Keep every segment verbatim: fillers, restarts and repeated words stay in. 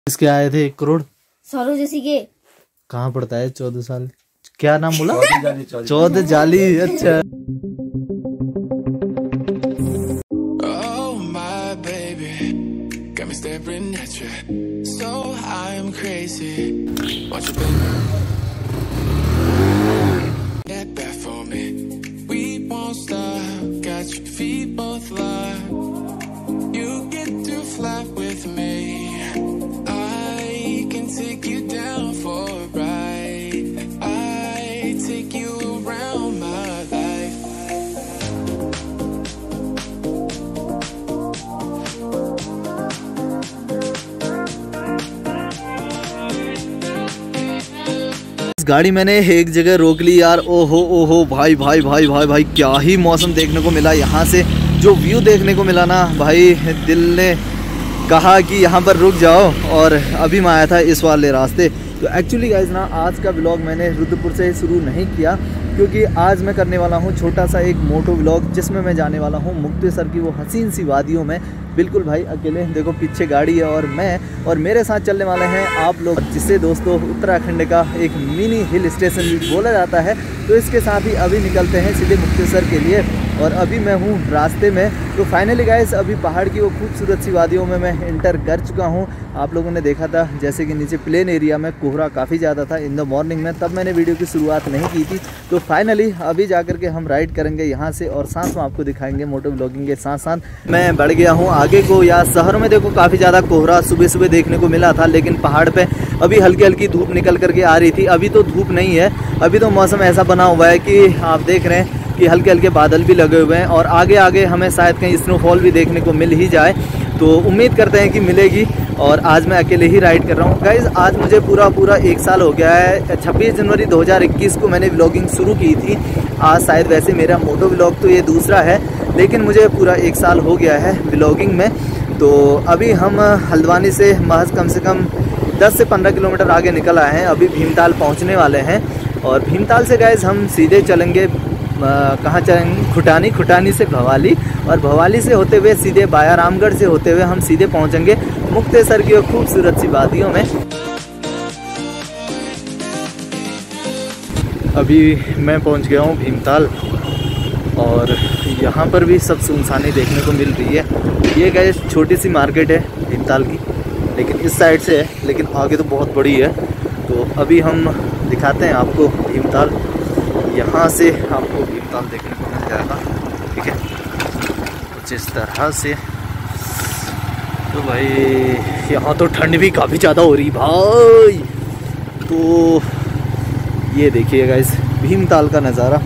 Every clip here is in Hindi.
इसके आए थे एक करोड़ सालों जैसी के। कहाँ पड़ता है? चौदह साल। क्या नाम बोला? चौदह जाली। अच्छा गाड़ी मैंने एक जगह रोक ली यार। ओहो ओहो भाई भाई भाई भाई भाई क्या ही मौसम देखने को मिला। यहाँ से जो व्यू देखने को मिला ना भाई, दिल ने कहा कि यहाँ पर रुक जाओ। और अभी मैं आया था इस वाले रास्ते। तो एक्चुअली गाइज ना, आज का व्लॉग मैंने रुद्रपुर से शुरू नहीं किया, क्योंकि आज मैं करने वाला हूँ छोटा सा एक मोटो व्लॉग, जिसमें मैं जाने वाला हूँ मुक्तेसर की वो हसीन सी वादियों में। बिल्कुल भाई अकेले, देखो पीछे गाड़ी है और मैं और मेरे साथ चलने वाले हैं आप लोग, जिसे दोस्तों उत्तराखंड का एक मिनी हिल स्टेशन भी बोला जाता है। तो इसके साथ ही अभी निकलते हैं सीधे मुक्तेसर के लिए। और अभी मैं हूँ रास्ते में। तो फाइनली गाइस, अभी पहाड़ की वो खूबसूरत सी वादियों में मैं इंटर कर चुका हूँ। आप लोगों ने देखा था जैसे कि नीचे प्लेन एरिया में कोहरा काफ़ी ज़्यादा था इन द मॉर्निंग में, तब मैंने वीडियो की शुरुआत नहीं की थी। तो फाइनली अभी जाकर के हम राइड करेंगे यहाँ से, और साथ में आपको दिखाएंगे मोटो व्लॉगिंग के साथ साथ। मैं बढ़ गया हूँ आगे को। या शहर में देखो काफ़ी ज़्यादा कोहरा सुबह सुबह देखने को मिला था, लेकिन पहाड़ पे अभी हल्की हल्की धूप निकल करके आ रही थी। अभी तो धूप नहीं है, अभी तो मौसम ऐसा बना हुआ है कि आप देख रहे हैं कि हल्के हल्के बादल भी लगे हुए हैं। और आगे आगे हमें शायद कहीं स्नोफॉल भी देखने को मिल ही जाए, तो उम्मीद करते हैं कि मिलेगी। और आज मैं अकेले ही राइड कर रहा हूँ गाइज। आज मुझे पूरा पूरा एक साल हो गया है। छब्बीस जनवरी दो हज़ार इक्कीस को मैंने व्लॉगिंग शुरू की थी। आज शायद वैसे मेरा मोटो व्लॉग तो ये दूसरा है, लेकिन मुझे पूरा एक साल हो गया है व्लॉगिंग में। तो अभी हम हल्द्वानी से महज कम से कम दस से पंद्रह किलोमीटर आगे निकल आए हैं। अभी भीमताल पहुँचने वाले हैं, और भीमताल से गाइज हम सीधे चलेंगे कहाँ चलेंगे? खुटानी। खुटानी से भवाली, और भवाली से होते हुए सीधे बाया रामगढ़ से होते हुए हम सीधे पहुँचेंगे मुक्तेसर की खूबसूरत सी वादियों में। अभी मैं पहुँच गया हूँ भीमताल, और यहाँ पर भी सब सुनसानी देखने को मिल रही है। ये गए छोटी सी मार्केट है भीमताल की, लेकिन इस साइड से है, लेकिन आगे तो बहुत बड़ी है। तो अभी हम दिखाते हैं आपको भीमताल। यहाँ से आपको भीमताल देखने को मिल जाएगा, ठीक है, कुछ इस तरह से। तो भाई यहाँ तो ठंड भी काफ़ी ज़्यादा हो रही भाई। तो ये देखिए गाइस भीमताल का नज़ारा।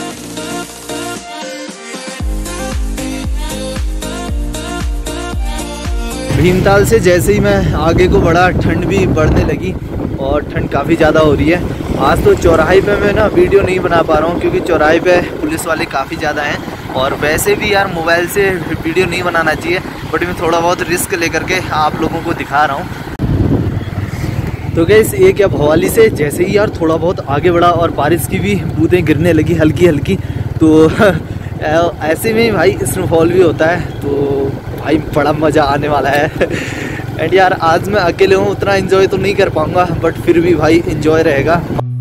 भीमताल से जैसे ही मैं आगे को बढ़ा, ठंड भी बढ़ने लगी, और ठंड काफ़ी ज़्यादा हो रही है। आज तो चौराहे पे मैं ना वीडियो नहीं बना पा रहा हूँ, क्योंकि चौराहे पे पुलिस वाले काफ़ी ज़्यादा हैं। और वैसे भी यार मोबाइल से वीडियो नहीं बनाना चाहिए, बट मैं थोड़ा बहुत रिस्क लेकर के आप लोगों को दिखा रहा हूँ। तो गैस ये क्या, भवाली से जैसे ही यार थोड़ा बहुत आगे बढ़ा और बारिश की भी बूंदें गिरने लगी हल्की हल्की। तो ऐसे में भाई स्नोफॉल भी होता है, तो भाई बड़ा मज़ा आने वाला है। एंड यार आज मैं अकेले हूँ, उतना एंजॉय तो नहीं कर पाऊँगा, बट फिर भी भाई एंजॉय रहेगा।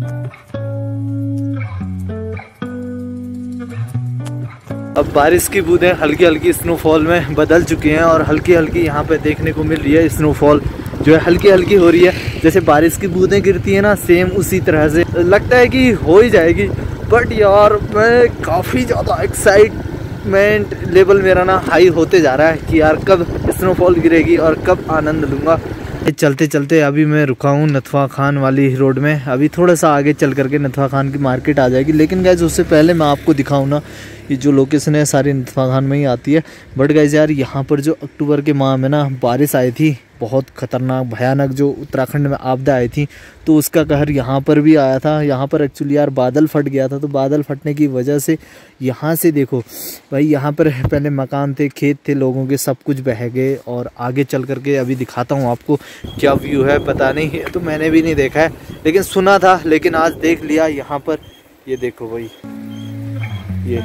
अब बारिश की बूंदें हल्की हल्की स्नोफॉल में बदल चुकी हैं, और हल्की हल्की यहाँ पे देखने को मिल रही है स्नोफॉल, जो है हल्की हल्की हो रही है। जैसे बारिश की बूंदें गिरती है ना, सेम उसी तरह से लगता है कि हो ही जाएगी। बट यार मैं काफ़ी ज़्यादा एक्साइटमेंट लेवल मेरा ना हाई होते जा रहा है कि यार कब स्नोफॉल गिरेगी और कब आनंद लूँगा। चलते चलते अभी मैं रुका हूँ नथवा खान वाली रोड में। अभी थोड़ा सा आगे चल करके नथवा खान की मार्केट आ जाएगी, लेकिन गाइज उससे पहले मैं आपको दिखाऊँ ना, ये जो लोकेशन है सारी नथवा खान में ही आती है। बट गाइज यार यहाँ पर जो अक्टूबर के माह में ना बारिश आई थी, बहुत खतरनाक भयानक, जो उत्तराखंड में आपदा आई थी, तो उसका कहर यहाँ पर भी आया था। यहाँ पर एक्चुअली यार बादल फट गया था, तो बादल फटने की वजह से यहाँ से देखो भाई, यहाँ पर पहले मकान थे, खेत थे लोगों के, सब कुछ बह गए। और आगे चल करके अभी दिखाता हूँ आपको क्या व्यू है, पता नहीं, तो मैंने भी नहीं देखा है, लेकिन सुना था, लेकिन आज देख लिया यहाँ पर। ये देखो भाई, ये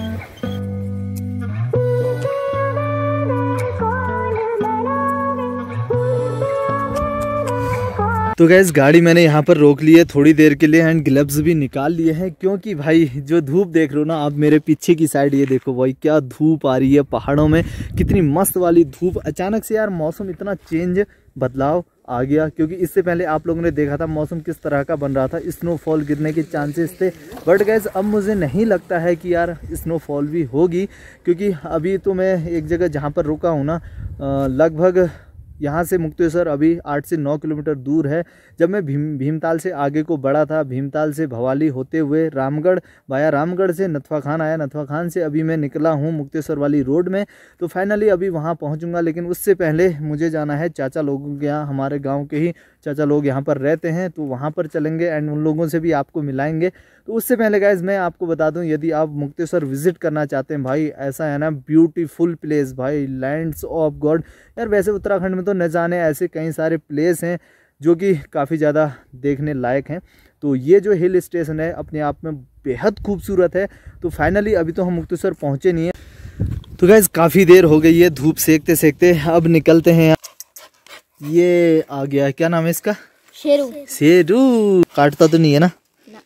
तो गैस गाड़ी मैंने यहाँ पर रोक ली है थोड़ी देर के लिए एंड ग्लव्स भी निकाल लिए हैं, क्योंकि भाई जो धूप देख रहे हो ना आप मेरे पीछे की साइड, ये देखो भाई क्या धूप आ रही है पहाड़ों में, कितनी मस्त वाली धूप। अचानक से यार मौसम इतना चेंज बदलाव आ गया, क्योंकि इससे पहले आप लोगों ने देखा था मौसम किस तरह का बन रहा था, स्नोफॉल गिरने के चांसेस थे। बट गैस अब मुझे नहीं लगता है कि यार स्नोफॉल भी होगी, क्योंकि अभी तो मैं एक जगह जहाँ पर रुका हूँ ना, लगभग यहाँ से मुक्तेश्वर अभी आठ से नौ किलोमीटर दूर है। जब मैं भीम भीमताल से आगे को बढ़ा था, भीमताल से भवाली होते हुए रामगढ़, वाया रामगढ़ से नथवा खान आया, नथवा खान से अभी मैं निकला हूँ मुक्तेश्वर वाली रोड में, तो फाइनली अभी वहाँ पहुँचूँगा। लेकिन उससे पहले मुझे जाना है चाचा लोगों के यहाँ, हमारे गाँव के ही चाचा लोग यहाँ पर रहते हैं, तो वहाँ पर चलेंगे एंड उन लोगों से भी आपको मिलाएंगे। तो उससे पहले गाइज मैं आपको बता दूं, यदि आप मुक्तेश्वर विजिट करना चाहते हैं भाई, ऐसा है ना ब्यूटीफुल प्लेस भाई, लैंड्स ऑफ गॉड। यार वैसे उत्तराखंड में तो न जाने ऐसे कई सारे प्लेस हैं जो कि काफ़ी ज़्यादा देखने लायक हैं। तो ये जो हिल स्टेशन है अपने आप में बेहद खूबसूरत है। तो फाइनली अभी तो हम मुक्तेश्वर पहुँचे नहीं है। तो गाइज काफ़ी देर हो गई है धूप सेकते सेकते, अब निकलते हैं। ये आ गया, क्या नाम है इसका? शेरू। शेरू काटता तो नहीं है ना?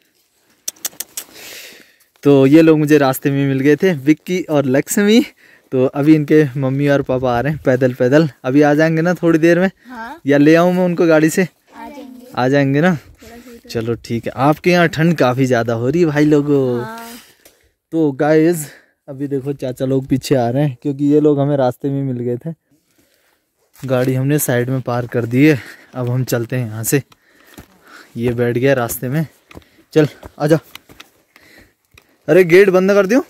तो ये लोग मुझे रास्ते में मिल गए थे, विक्की और लक्ष्मी। तो अभी इनके मम्मी और पापा आ रहे हैं पैदल पैदल, अभी आ जाएंगे ना थोड़ी देर में? हाँ। या ले आऊँ मैं उनको गाड़ी से? आ जाएंगे। आ जाएंगे ना? चलो ठीक है। आपके यहाँ ठंड काफ़ी ज़्यादा हो रही है भाई लोगों। हाँ। तो गाइस अभी देखो चाचा लोग पीछे आ रहे हैं, क्योंकि ये लोग हमें रास्ते में मिल गए थे। गाड़ी हमने साइड में पार्क कर दी है, अब हम चलते हैं यहाँ से। ये बैठ गया रास्ते में, चल आजा। अरे गेट बंद कर दियो।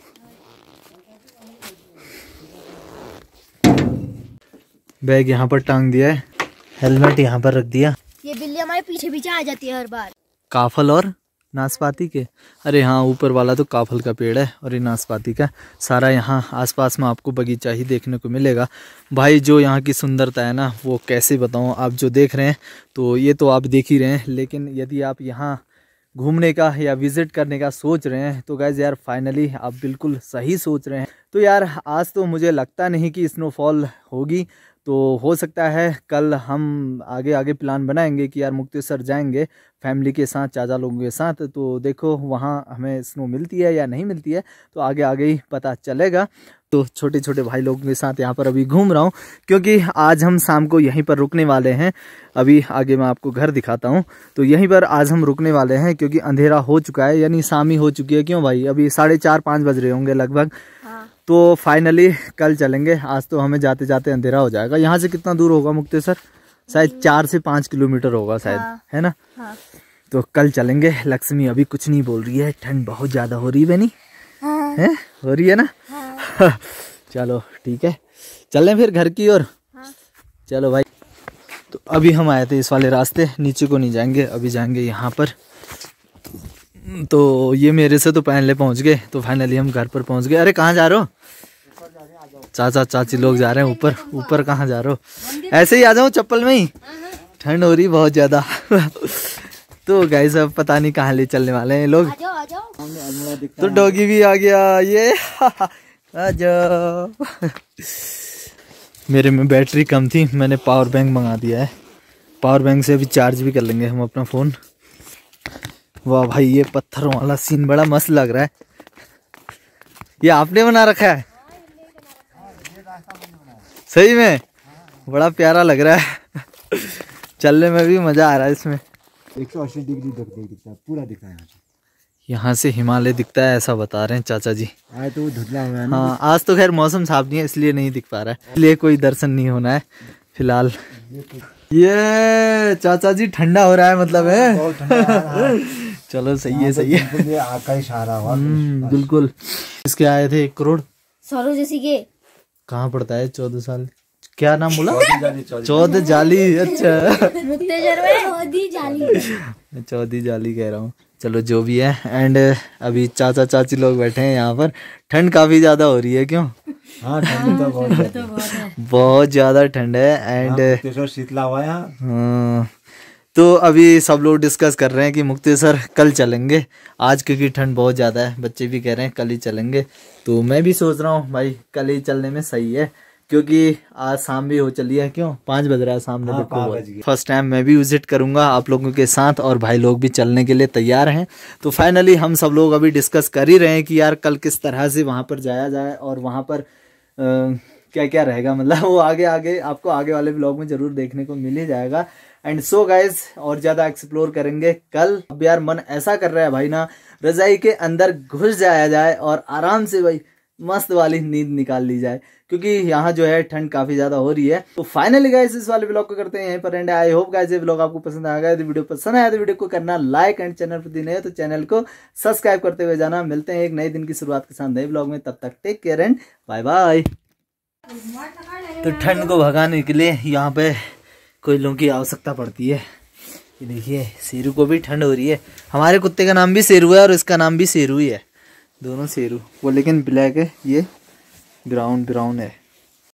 बैग यहाँ पर टांग दिया है, हेलमेट यहाँ पर रख दिया। ये बिल्ली हमारे पीछे पीछे आ जाती है हर बार। काफल और नाशपाती के, अरे हाँ ऊपर वाला तो काफल का पेड़ है और ये नाशपाती का। सारा यहाँ आसपास में आपको बगीचा ही देखने को मिलेगा भाई। जो यहाँ की सुंदरता है ना वो कैसे बताऊँ, आप जो देख रहे हैं तो ये तो आप देख ही रहे हैं, लेकिन यदि आप यहाँ घूमने का या विज़िट करने का सोच रहे हैं तो गाइज़ यार फाइनली आप बिल्कुल सही सोच रहे हैं। तो यार आज तो मुझे लगता नहीं कि स्नोफॉल होगी, तो हो सकता है कल हम आगे आगे प्लान बनाएंगे कि यार मुक्तेश्वर जाएंगे फैमिली के साथ, चाचा लोगों के साथ। तो देखो वहाँ हमें स्नो मिलती है या नहीं मिलती है तो आगे आगे ही पता चलेगा। तो छोटे छोटे भाई लोगों के साथ यहाँ पर अभी घूम रहा हूँ, क्योंकि आज हम शाम को यहीं पर रुकने वाले हैं। अभी आगे मैं आपको घर दिखाता हूँ। तो यहीं पर आज हम रुकने वाले हैं, क्योंकि अंधेरा हो चुका है, यानी शाम ही हो चुकी है। क्यों भाई, अभी साढ़े चार पाँच बज रहे होंगे लगभग। हाँ। तो फाइनली कल चलेंगे, आज तो हमें जाते जाते अंधेरा हो जाएगा। यहाँ से कितना दूर होगा मुक्तेश्वर? शायद चार से पाँच किलोमीटर होगा शायद। हाँ। है ना? हाँ। तो कल चलेंगे। लक्ष्मी अभी कुछ नहीं बोल रही है, ठंड बहुत ज़्यादा हो रही है बनी। हाँ। है हो रही है ना? हाँ। चलो ठीक है, चलें फिर घर की ओर। हाँ। चलो भाई। तो अभी हम आए थे इस वाले रास्ते, नीचे को नहीं जाएंगे, अभी जाएंगे यहाँ पर। तो ये मेरे से तो पहले पहुँच गए, तो फाइनली हम घर पर पहुँच गए। अरे कहाँ जा रहे हो? चाचा चाची लोग जा रहे हैं ऊपर। ऊपर कहाँ जा रहे हो? ऐसे ही आ जाओ चप्पल में ही, ठंड हो रही बहुत ज़्यादा। तो गाइस अब पता नहीं कहाँ ले चलने वाले हैं लोग। आजाओ, आजाओ। तो डॉगी भी आ गया, ये आ जाओ। मेरे में बैटरी कम थी, मैंने पावर बैंक मंगा दिया है। पावर बैंक से अभी चार्ज भी कर लेंगे हम अपना फ़ोन। वाह भाई ये पत्थरों वाला सीन बड़ा मस्त लग रहा है। ये आपने बना रखा है? सही में बड़ा प्यारा लग रहा है। चलने में भी मज़ा आ रहा है इसमें। एक सौ अस्सी डिग्री दिखता है, पूरा दिखा है। यहाँ से हिमालय दिखता है ऐसा बता रहे हैं चाचा जी। आज तो धुंधला हुआ है ना। हाँ आज तो खैर मौसम साफ नहीं है इसलिए नहीं दिख पा रहा है, इसलिए कोई दर्शन नहीं होना है फिलहाल। ये चाचा जी ठंडा हो रहा है मतलब है। चलो सही है सही है। आग का इशारा हुआ बिल्कुल। इसके आए थे एक करोड़ सौरव जैसी के कहाँ पड़ता है? चौदह साल क्या नाम बोला? चौदह जाली। अच्छा चौधी जाली, चौधी जाली कह रहा हूँ। चलो जो भी है। एंड अभी चाचा चाची लोग बैठे हैं यहाँ पर। ठंड काफी ज्यादा हो रही है क्यों? हाँ ठंड तो बहुत है, बहुत ज्यादा ठंड है। एंड शीतला हुआ है। हाँ तो अभी सब लोग डिस्कस कर रहे हैं कि मुक्तेश्वर कल चलेंगे आज, क्योंकि ठंड बहुत ज़्यादा है। बच्चे भी कह रहे हैं कल ही चलेंगे, तो मैं भी सोच रहा हूँ भाई कल ही चलने में सही है, क्योंकि आज शाम भी हो चली है। क्यों पाँच बज रहा है शाम हाँ, पाँच में। बज गए। फर्स्ट टाइम मैं भी विजिट करूंगा आप लोगों के साथ और भाई लोग भी चलने के लिए तैयार हैं। तो फाइनली हम सब लोग अभी डिस्कस कर ही रहे हैं कि यार कल किस तरह से वहाँ पर जाया जाए और वहाँ पर आ, क्या क्या रहेगा, मतलब वो आगे आगे आपको आगे वाले ब्लॉग में जरूर देखने को मिल ही जाएगा। एंड सो गाइज और ज़्यादा एक्सप्लोर करेंगे कल। अब यार मन ऐसा कर रहा है भाई ना रजाई के अंदर घुस जाया जाए और आराम से भाई मस्त वाली नींद निकाल ली जाए, क्योंकि यहाँ जो है ठंड काफी ज्यादा हो रही है। तो फाइनली गाइस इस वाले ब्लॉग को करते हैं यहीं पर एंड। आई होप गाइस ये ब्लॉग आपको पसंद आ गया। तो वीडियो पसंद आया तो वीडियो को करना लाइक एंड चैनल पर नए हो तो चैनल को सब्सक्राइब करते हुए जाना। मिलते हैं एक नए दिन की शुरुआत के साथ नए ब्लॉग में, तब तक take care and bye bye. तो ठंड को भगाने के लिए यहाँ पे कोई लोगों की आवश्यकता पड़ती है। ये देखिए शेरू को भी ठंड हो रही है। हमारे कुत्ते का नाम भी शेरू है और इसका नाम भी शेरू ही है, दोनों शेरू। वो लेकिन ब्लैक है, ये ब्राउन ब्राउन है।